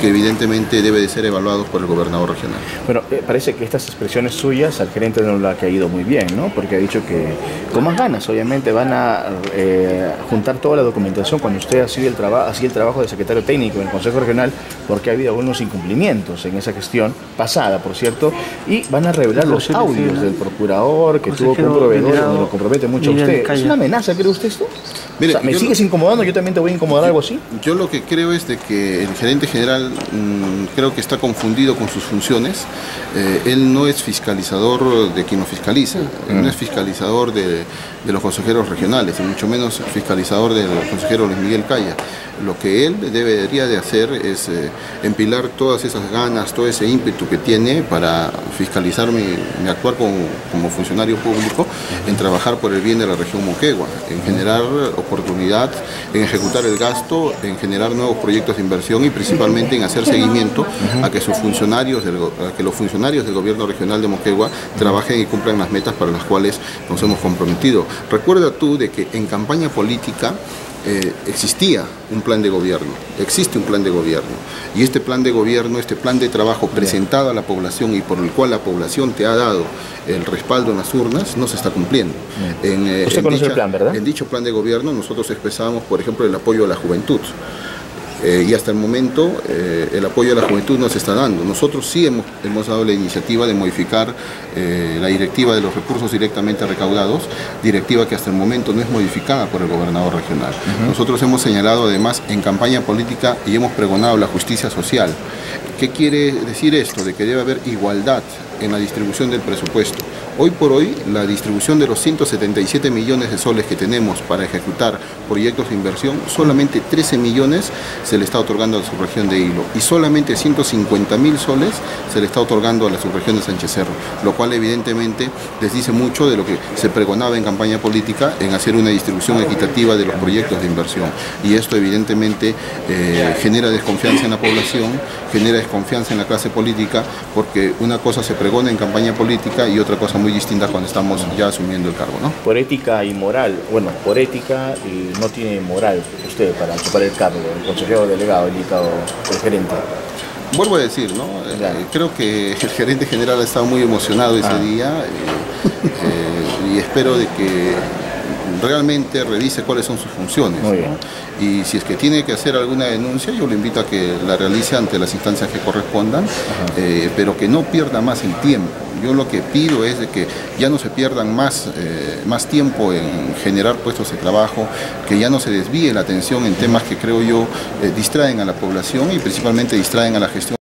que evidentemente debe de ser evaluados por el gobernador regional. Bueno, parece que estas expresiones suyas al gerente no le ha caído muy bien, ¿no? Porque ha dicho que con más ganas, obviamente, van a juntar toda la documentación cuando usted hacía el trabajo de secretario técnico en el Consejo Regional, porque ha habido algunos incumplimientos en esa gestión pasada, por cierto, y van a revelar los audios del procurador que tuvo con un proveedor, donde lo compromete mucho a usted. ¿Es una amenaza, cree usted esto? Mire, o sea, ¿me sigues incomodando? ¿Yo también te voy a incomodar algo así? Yo lo que creo es de que el gerente general creo que está confundido con sus funciones. Él no es fiscalizador de quien lo fiscaliza, no es fiscalizador de los consejeros regionales, y mucho menos fiscalizador del consejero Luis Miguel Caya. Lo que él debería de hacer es empilar todas esas ganas, todo ese ímpetu que tiene para fiscalizar mi actuar como funcionario público, en trabajar por el bien de la región Moquegua, en generar oportunidad, en ejecutar el gasto, en generar nuevos proyectos de inversión y principalmente en hacer seguimiento a que los funcionarios del gobierno regional de Moquegua trabajen y cumplan las metas para las cuales nos hemos comprometido. Recuerda tú de que en campaña política existía un plan de gobierno, existe un plan de gobierno, y este plan de gobierno, este plan de trabajo presentado a la población y por el cual la población te ha dado el respaldo en las urnas, no se está cumpliendo. Usted conoce el plan, ¿verdad? En dicho plan de gobierno nosotros expresábamos, por ejemplo, el apoyo a la juventud. Y hasta el momento el apoyo a la juventud no se está dando. Nosotros sí hemos dado la iniciativa de modificar la directiva de los recursos directamente recaudados, directiva que hasta el momento no es modificada por el gobernador regional. Nosotros hemos señalado además en campaña política y hemos pregonado la justicia social. ¿Qué quiere decir esto? De que debe haber igualdad en la distribución del presupuesto. Hoy por hoy, la distribución de los 177 millones de soles que tenemos para ejecutar proyectos de inversión, solamente 13 millones se le está otorgando a la subregión de Hilo y solamente 150.000 soles se le está otorgando a la subregión de Sánchez Cerro, lo cual evidentemente les dice mucho de lo que se pregonaba en campaña política en hacer una distribución equitativa de los proyectos de inversión. Y esto evidentemente genera desconfianza en la población, genera desconfianza en la clase política, porque una cosa se pregona en campaña política y otra cosa muy distinta cuando estamos ya asumiendo el cargo, ¿no? Por ética y moral, bueno, por ética y no tiene moral usted para ocupar el cargo, el consejero delegado, el gerente. Vuelvo a decir, ¿no? Creo que el gerente general ha estado muy emocionado ese día y espero de que realmente revise cuáles son sus funciones. Muy bien. Y si es que tiene que hacer alguna denuncia, yo le invito a que la realice ante las instancias que correspondan, pero que no pierda más el tiempo. Yo lo que pido es de que ya no se pierdan más tiempo en generar puestos de trabajo, que ya no se desvíe la atención en temas que creo yo distraen a la población y principalmente distraen a la gestión.